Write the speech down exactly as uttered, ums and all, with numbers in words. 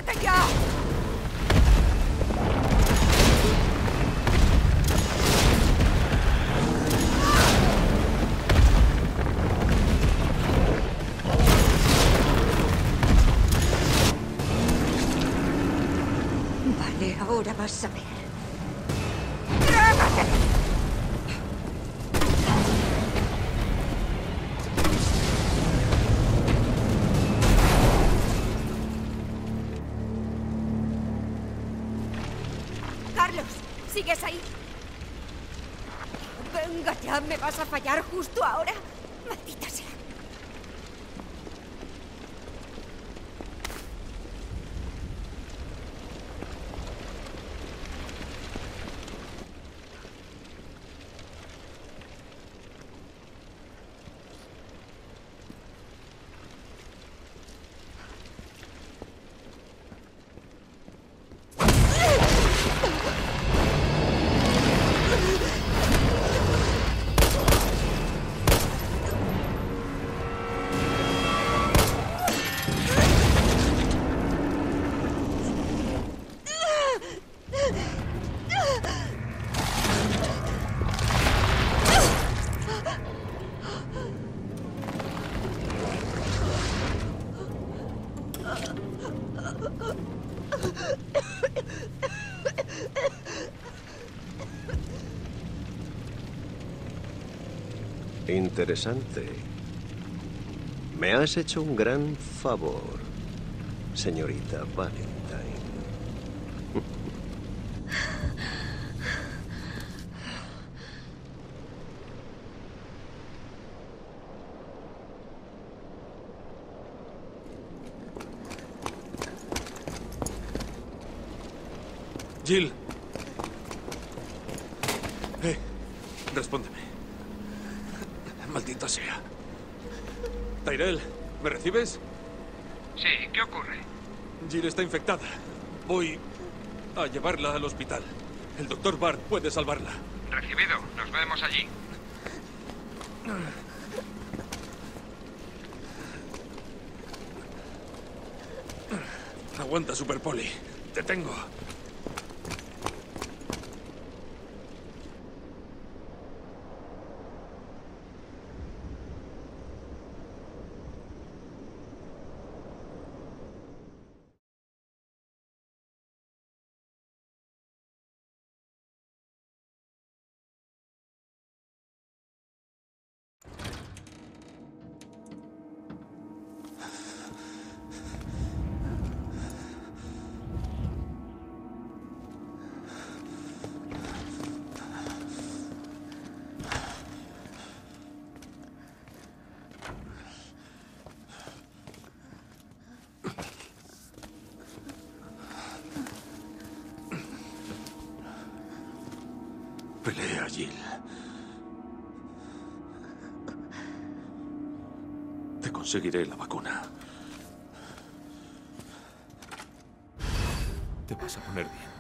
¡Muévete ya! Vale, ahora vas a ver. ¡Trágate! Carlos, ¿sigues ahí? Venga ya, ¿me vas a fallar justo ahora? Maldita sea. Interesante. Me has hecho un gran favor, señorita Valentine. Jill. Eh, respóndeme. Maldita sea. Tyrell, ¿me recibes? Sí, ¿qué ocurre? Jill está infectada. Voy a llevarla al hospital. El doctor Bard puede salvarla. Recibido. Nos vemos allí. Aguanta, Super Poli. Te tengo. Pelea, Jill. Te conseguiré la vacuna. Te vas a poner bien.